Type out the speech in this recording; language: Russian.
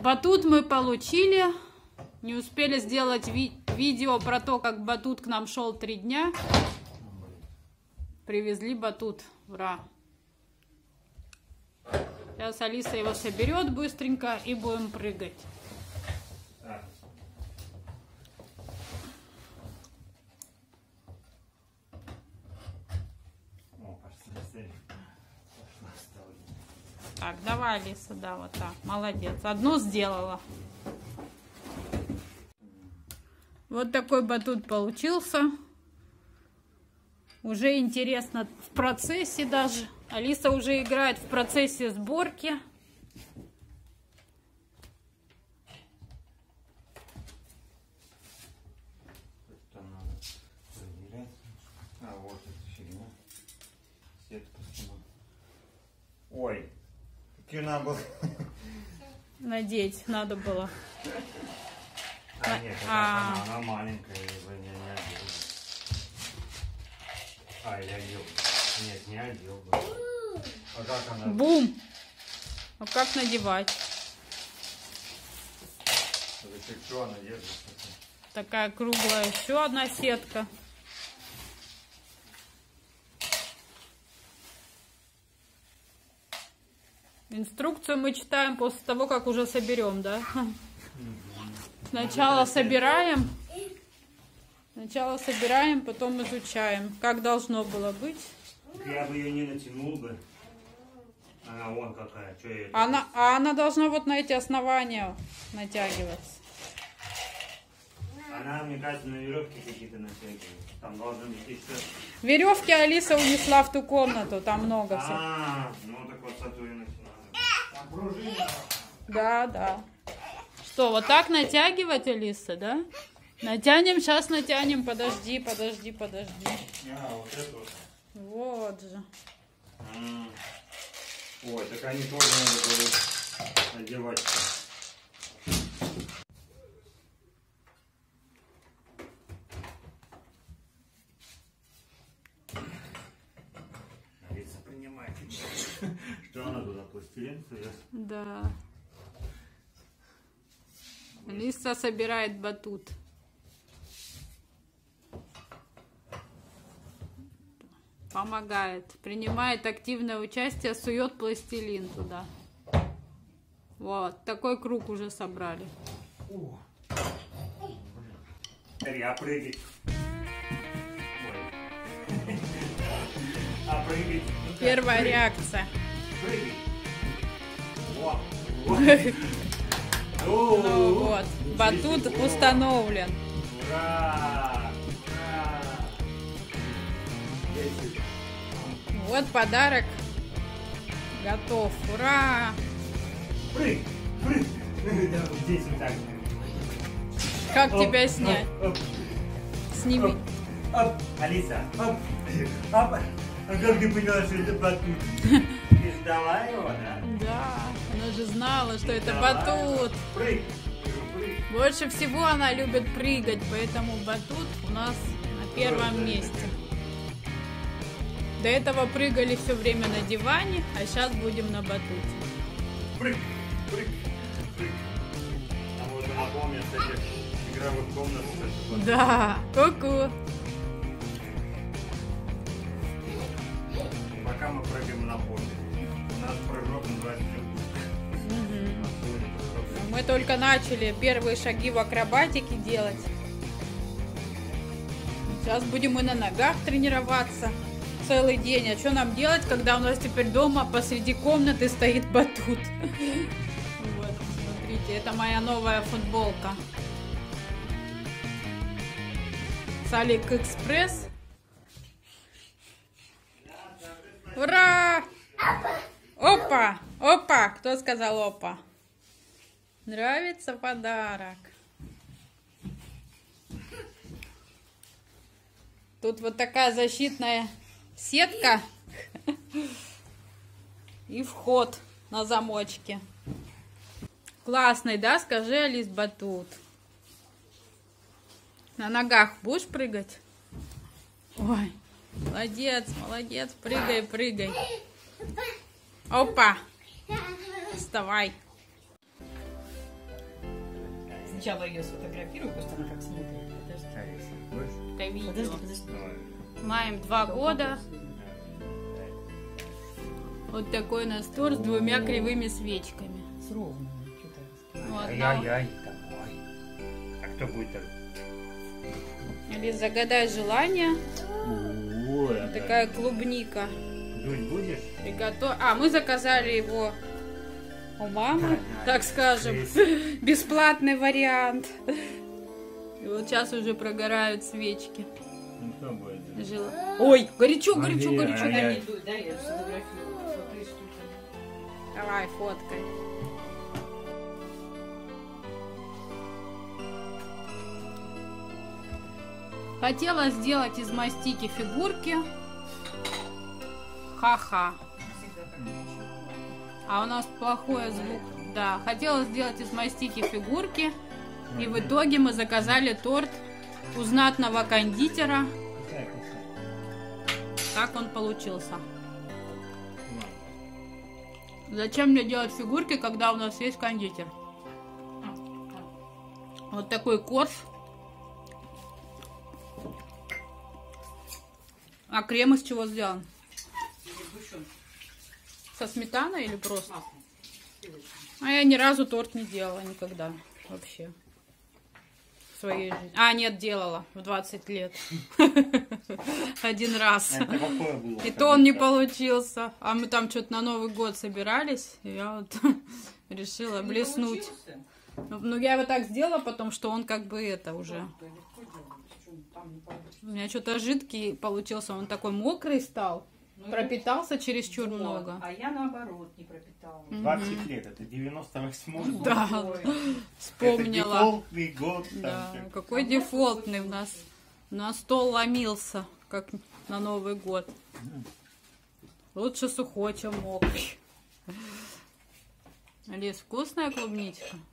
Батут мы получили. Не успели сделать видео про то, как батут к нам шел 3 дня. Привезли батут. Ура! Сейчас Алиса его соберет быстренько и будем прыгать. Так, давай, Алиса, да, вот так. Молодец. Одну сделала. Вот такой батут получился. Уже интересно в процессе даже. Алиса уже играет в процессе сборки. Там надо проверять. А вот эта фигня. Сетка сама. Ой, какие надо было. Надеть надо было. А нет, она маленькая, я не одел. А, я одел. Нет, не одел. А как она? Бум! А как надевать? Это что она держит? Такая круглая. Еще одна сетка. Инструкцию мы читаем после того, как уже соберем, да? Сначала собираем, потом изучаем, как должно было быть. Я бы ее не натянул бы. Она вон какая. Что я Она должна вот на эти основания натягиваться. Она, мне кажется, на веревке какие-то натягивает. Там должны быть еще. Веревки Алиса унесла в ту комнату, там много всего. Ну так вот с эту и начинаю. Там пружина. Да. Что, вот так натягивать, Алиса, да? Натянем, сейчас натянем. Подожди. Вот это вот. Вот же. Ой, так они тоже надо было одевать-то. Алиса принимает. Что она туда, пластилин сует? Да. Алиса собирает батут. Помогает. Принимает активное участие, сует пластилин туда. Вот, такой круг уже собрали. А прыгать. А прыгать. Первая реакция. Прыгай. Ну вот, батут установлен. Ура! Вот подарок готов. Ура! Прыг! Здесь вот так. Как тебя снять? Сними. Алиса, оп. А как ты поняла, что это батут? Ты ждала его, да? Да, она же знала, что это батут. Прыг! Больше всего она любит прыгать, поэтому батут у нас на первом месте. До этого прыгали все время на диване, а сейчас будем на батуте. Прыг! А вот она помнит этих игровых комнат. Да, ку-ку. Пока мы прыгаем на поле. У нас прыжок называется. Мы только начали первые шаги в акробатике делать. Сейчас будем и на ногах тренироваться целый день. А что нам делать, когда у нас теперь дома посреди комнаты стоит батут? Вот, смотрите, это моя новая футболка. С Алиэкспресс. Ура! Опа! Опа! Кто сказал опа? Нравится подарок? Тут вот такая защитная сетка и вход на замочке. Классный, да? Скажи, Алис, батут. На ногах будешь прыгать? Ой, молодец, молодец. Прыгай, прыгай. Опа! Вставай. сначала ее сфотографирую, просто она как смотрит. Подожди. Алиса, будешь? Это видео. Подожди. Давай. Маем 2 года. Вот такой у нас торт с 2 кривыми свечками. С ровными. Вот, Ай-яй-яй, давай. А кто будет так? Алис, загадай желание. Ой, Такая клубника. Дуть будешь? А, мы заказали его у мамы, так скажем. Есть. Бесплатный вариант. И вот сейчас уже прогорают свечки. Ну, кто будет? Ой, горячо, Ай-яй-яй. горячо, горячо. Ай-яй. Не дуй, да, я сфотографирую. Смотри, штуки. Давай, фоткай. Хотела сделать из мастики фигурки. Ха-ха. А у нас плохой звук. Да, хотела сделать из мастики фигурки. И в итоге мы заказали торт у знатного кондитера. Так он получился. Зачем мне делать фигурки, когда у нас есть кондитер? Вот такой корж. А крем из чего сделан? Со сметаной или просто? А я ни разу торт не делала никогда. Вообще. В своей жизни. А, нет, делала в 20 лет. Один раз. Это какое было? И то он не получился. А мы там что-то на Новый год собирались. И я вот решила блеснуть. Ну, я его так сделала, потому что он как бы это уже... У меня что-то жидкий получился. Он такой мокрый стал. Пропитался чересчур много. А я наоборот не пропитала. 20 лет, это 98-й год. Да, вспомнила. Это дефолтный год. там Да, как. какой дефолтный у нас. На стол ломился, как на Новый год. Лучше сухой, чем мокрый. Алис, вкусная клубничка?